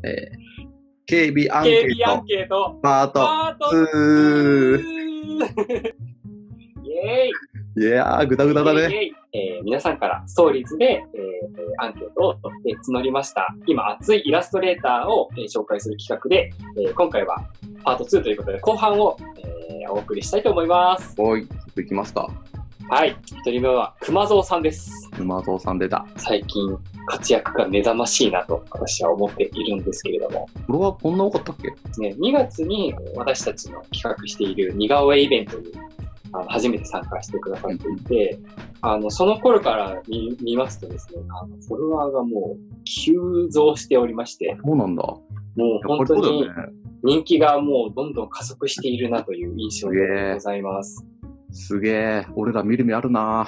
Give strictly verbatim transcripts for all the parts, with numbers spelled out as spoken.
えー、警備アンケート警備アンケートパートパートツー。 イエーイいやー、ぐだぐだだね。 イエーイイエーイえー皆さんからストーリーズで、えーアンケートを、えー募りました。今、熱いイラストレーターを、えー紹介する企画で、えー今回はパートツーということで、後半を、えーお送りしたいと思います。 おい、ちょっといきますか。 はい。一人目は、熊蔵さんです。 沼蔵さん出た。 最近、活躍が目覚ましいなと、私は思っているんですけれども。 フォロワーこんな多かったっけ？ ね、にがつに私たちの企画している似顔絵イベントにあの初めて参加してくださっていて、あの、その頃から見、見ますとですね、あの、フォロワーがもう急増しておりまして、 そうなんだ。 もう本当にやっぱりそうだよね。 人気がもうどんどん加速しているなという印象でございます。 すげえ。俺ら見る目あるな。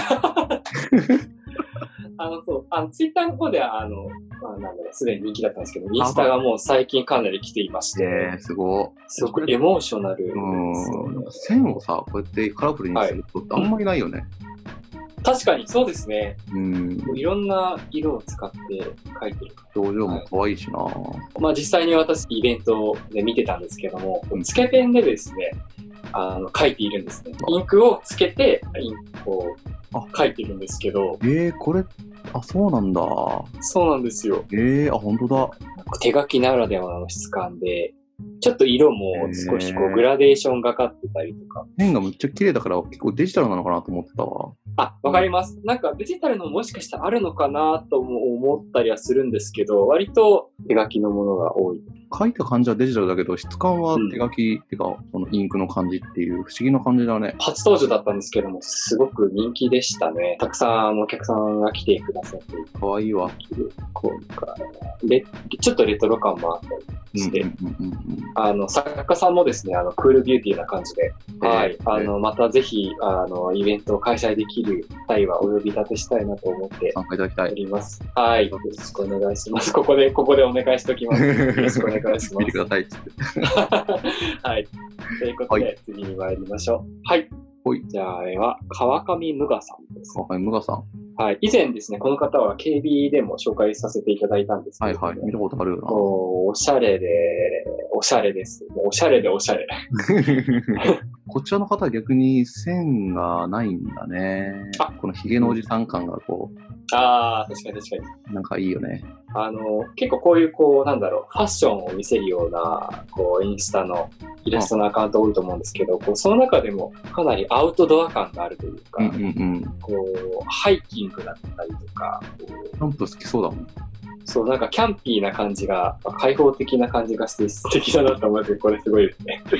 あの、そう、あの、ツイッターの方では、あの、まあ、なんだろう、すでに人気だったんですけど、インスタがもう最近かなり来ていまして、 えー、すごい。 すごくエモーショナルですようん。 ね。 線をさ、こうやってカラフルにすることってあんまりないよね。 確かにそうですね。 うん。 いろんな色を使って描いてる。 表情も可愛いしな。 まあ実際に私イベントで見てたんですけども、つけペンでですね、あの、書いているんですね。インクをつけて、インクを書いてるんですけど。 えー、これ、あ、そうなんだ。 そうなんですよ。 えー、あ、ほんとだ。 手書きならではの質感で、ちょっと色も少しこうグラデーションがかってたりとか。 ペンがめっちゃ綺麗だから結構デジタルなのかなと思ってたわ。 あ、わかります。なんかデジタルのもしかしたらあるのかなとも思ったりはするんですけど、割と手書きのものが多い。 書いた感じはデジタルだけど、質感は手書き、っていうか、そのインクの感じっていう不思議な感じだね。 初登場だったんですけども、すごく人気でしたね。たくさんあのお客さんが来てくださっていて。 かわいいわ。 こうなんかレちょっとレトロ感もあったりして、 うんうんうんうん、 あの、作家さんもですね、あの、クールビューティーな感じで、えー、はい、あの、またぜひ、あの、イベントを開催できる際はお呼び立てしたいなと思って参加いただきたい。 おります。はい。よろしくお願いします。ここで、ここでお願いしておきます。よろしくお願いします。 見てくださいっつって。 はい。ということで、はい、次に参りましょう。はい。 はい。 じゃあ、あれは、川上無我さんです。 川上無我さん。 はい。以前ですね、この方は警備でも紹介させていただいたんですけど、ね、 はいはい。見たことあるよな。 お, おしゃれで、おしゃれです。もうおしゃれでおしゃれ。 こちらの方は逆に線がないんだね。あ、このヒゲのおじさん感がこう。 ああ、確かに確かに。 なんかいいよね。 あの、結構こういうこう、なんだろう、ファッションを見せるような、こう、インスタのイラストのアカウント多いと思うんですけど、こうその中でもかなりアウトドア感があるというか、 うんうんうん、 こう、ハイキングだったりとか、 キャンプ好きそうだもん。 そう、なんかキャンピーな感じが、開放的な感じがして素敵だなと思って、これすごいですね。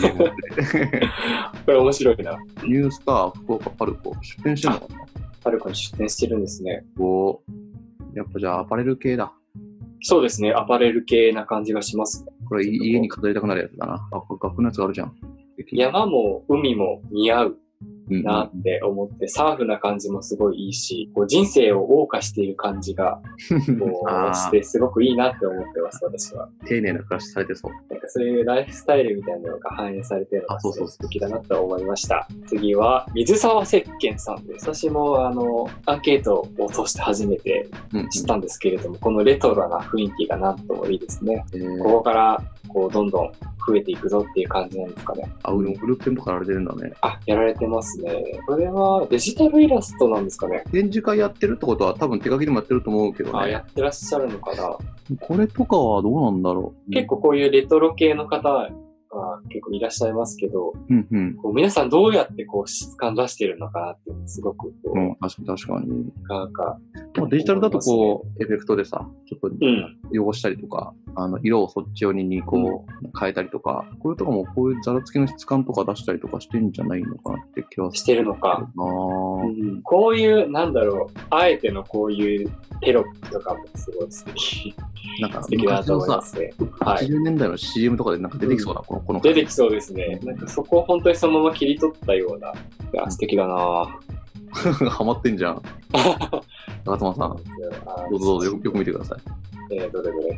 これ面白いな。 ニュースター、福岡パルコ、出店してるのかな？ パルコに出店してるんですね。 お、やっぱじゃあアパレル系だ。 そうですね、アパレル系な感じがしますね。 これ家に飾りたくなるやつだな。あ、これ額のやつがあるじゃん。 山も海も似合うなって思って、うんうん、サーフな感じもすごいいいし、こう人生を謳歌している感じがこうしてすごくいいなって思ってます、私は。 丁寧な暮らしされてそう。 なんかそういうライフスタイルみたいなのが反映されているのがすごい素敵だなと思いました。次は水沢石鹸さんです。私もあのアンケートを通して初めて知ったんですけれども、うんうん、このレトロな雰囲気がなんともいいですね。ここからこうどんどん増えていくぞっていう感じなんですかね。 あ、グループ展とかやられてるんだね。 あ、やられてますね。これはデジタルイラストなんですかね。 展示会やってるってことは多分手書きでもやってると思うけどね。 あ、やってらっしゃるのかな。 これとかはどうなんだろう。 結構こういうレトロ系の方は結構いらっしゃいますけど、 うんうん、 こう皆さんどうやってこう質感出してるのかなっていうのすごくこう、 うん、確かに確かに。 なんか、 デジタルだとこう、エフェクトでさ、ちょっと汚したりとか、うん、あの色をそっち寄りにこう、うん、変えたりとか、これとかもこういうザラつきの質感とか出したりとかしてるんじゃないのかなって気はする。してるのか。うん、こういう、なんだろう、あえてのこういうテロップとかもすごい素敵。 なんか素敵だと思いますね。 はちじゅうねんだいの シーエム とかでなんか出てきそうな、うん、このこの出てきそうですね。なんかそこを本当にそのまま切り取ったような。いや、素敵だなぁ。 ハマってんじゃん。中妻さん。どうぞどうぞよく見てください。 えー、どれどれ。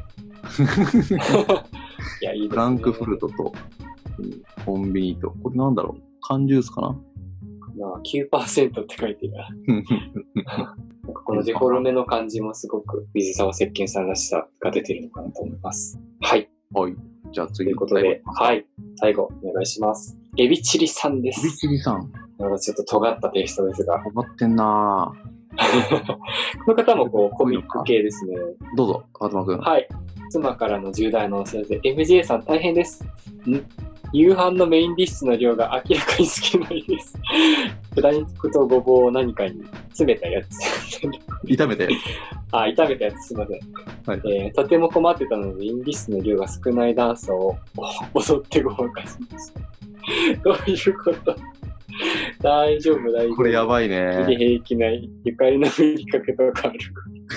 いや、いいですね。 フランクフルトと、コンビニと、これなんだろう、缶ジュースかな？ な きゅうパーセント って書いてるな。 かこのデフォルメの感じもすごく水沢石鹸さんらしさが出てるのかなと思います。はい。 はい。じゃあ次。 ということで、はい。最後、お願いします。エビチリさんです。 エビチリさん。 なんかちょっと尖ったテイストですが。 尖ってんなぁ。この方もこうコミック系ですね。 どうぞ、川島くん。 はい。妻からの重大なお知らせ。エムジェー さん大変です。ん夕飯のメインディッシュの量が明らかに少ないです。豚肉とごぼうを何かに詰めたやつ。 炒めたやつ。 あ、炒めたやつすいません。はい、えー。とても困ってたので、メインディッシュの量が少ないダンスを踊ってごまかしました。どういうこと大丈夫、大丈夫。 これやばいね。 切り平気ない。ゆかりのふりかけとかある。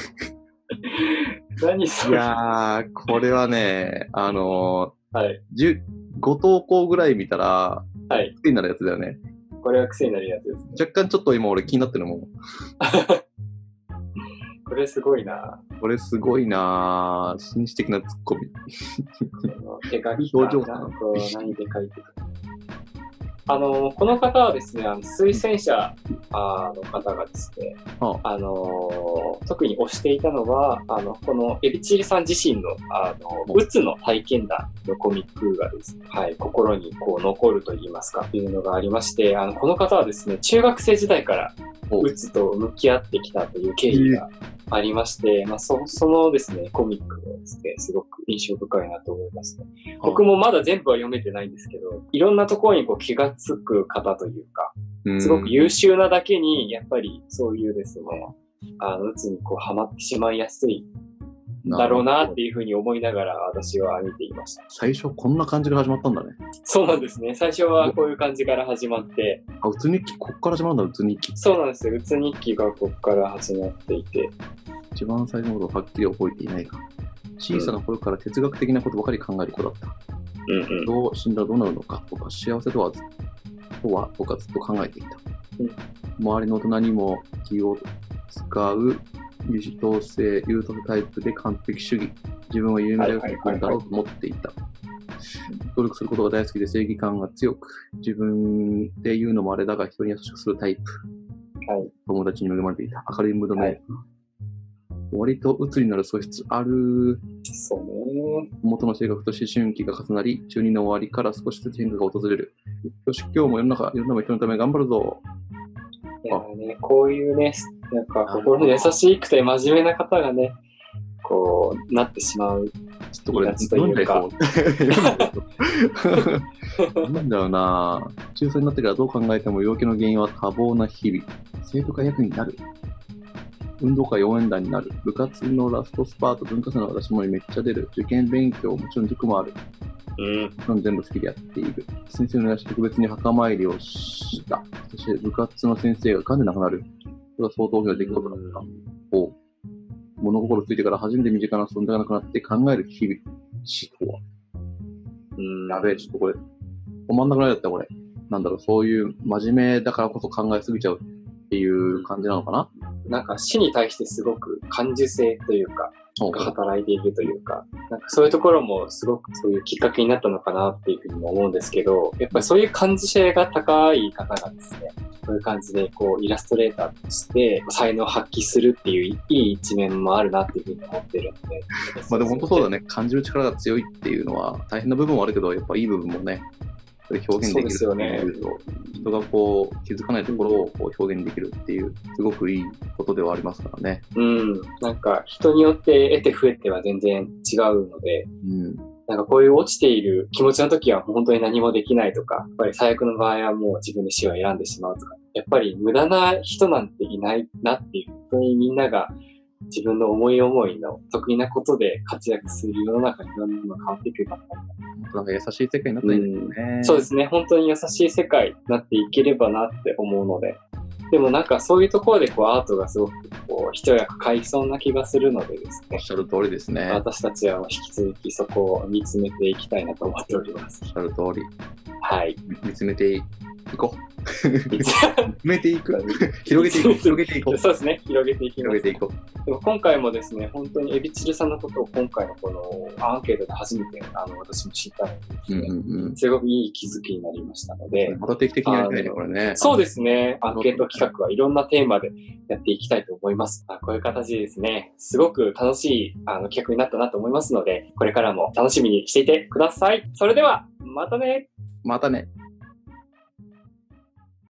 何それ。 いやー、これはね、あのー、はい。 ご投稿ぐらい見たら、 はい。 癖になるやつだよね。 これは癖になるやつですね。 若干ちょっと今俺気になってるもん。 これすごいな。 これすごいな。紳士的なツッコミ。 手書きかな。こう何で書いてるか。あの、この方はですね、あの推薦者あの方がですね、ああの、特に推していたのは、あの、このエビチリさん自身の、あの、うつの体験談のコミックがですね、はい、心にこう残ると言いますか、というのがありまして、あの、この方はですね、中学生時代からうつと向き合ってきたという経緯がありまして、まあ、そ, そのですね、コミックがですね、すごく印象深いなと思いますね。僕もまだ全部は読めてないんですけど、いろんなところにこう気がつく方というか、すごく優秀なだけに、やっぱりそういうですね、あの、うつにこうハマってしまいやすいだろうなっていうふうに思いながら私は見ていました。 最初こんな感じから始まったんだね。 そうなんですね。最初はこういう感じから始まって。 あ、うつ日記、こっから始まるんだ、うつ日記。 そうなんですよ。うつ日記がこっから始まっていて。 一番最初のことをはっきり覚えていないが、小さな頃から哲学的なことばかり考える子だった。 うんうん、 どう死んだらどうなるのかとか、幸せとは、とは僕はずっと考えていた。うん、周りの大人にも気を使う優等生、優等生タイプで完璧主義。自分は有名だろうと思っていた。努力することが大好きで正義感が強く、自分で言うのもあれだが人に優しくするタイプ。はい、友達に恵まれていた。明るいムードメーカー。はい、割と鬱になる素質ある。 そうね。 元の性格と思春期が重なり、中二の終わりから少しずつ変化が訪れる。よし、今日も世の中、世の中人のため頑張るぞ。 いやね、こういうね、なんか心の優しくて真面目な方がね、こうなってしまう。 ちょっとこれ、読んじゃいそう。なんだろうな。中さんになってからどう考えても病気の原因は多忙な日々。生徒会役員になる。運動会応援団になる。部活のラストスパート、文化祭の私もめっちゃ出る。受験勉強、もちろん塾もある。うん。もちろん全部好きでやっている。先生の願いし特別に墓参りをした。そして部活の先生が癌で亡くなる。それは相当大きな出来事だった。お物心ついてから初めて身近な存在がなくなって考える日々。死とは。うん。やべえ、ちょっとこれ、止まんなくなっちゃった、これ。なんだろう、そういう真面目だからこそ考えすぎちゃうっていう感じなのかな。 なんか死に対してすごく感受性というか、が働いているというか、なんかそういうところもすごくそういうきっかけになったのかなっていうふうにも思うんですけど、やっぱりそういう感受性が高い方がですね、そういう感じでこうイラストレーターとして才能を発揮するっていういい一面もあるなっていうふうに思ってるので。 まあでも本当そうだね。感じる力が強いっていうのは大変な部分もあるけど、やっぱいい部分もね、表現できるっていうと、人がこう気づかないところをこう表現できるっていうすごくいいことではありますからね。 うん、なんか人によって得て増えては全然違うので、うん、なんかこういう落ちている気持ちの時は本当に何もできないとか、やっぱり最悪の場合はもう自分で死を選んでしまうとか、やっぱり無駄な人なんていないなっていう、本当にみんなが自分の思い思いの得意なことで活躍する世の中にどんどん変わっていくかな。 なんか優しい世界になったらいいですね、 うん。そうですね。本当に優しい世界になっていければなって思うので。でもなんかそういうところでこうアートがすごくこう一役買いそうな気がするのでですね。 おっしゃる通りですね。 私たちは引き続きそこを見つめていきたいなと思っております。 おっしゃる通り。 はい。 見つめていこう。 埋めていく広げていこう。広げていこう。 そうですね。広げていきます。 広げていこう。でも今回もですね、本当にエビチルさんのことを今回のこのアンケートで初めてあの私も知ったのでですね、うんうんうん、すごくいい気づきになりましたので。 また定期的にやりたいね、これね。 そうですね。アンケート企画はいろんなテーマでやっていきたいと思います。こういう形でですね、すごく楽しいあの企画になったなと思いますので、これからも楽しみにしていてください。それでは、またね。 またね。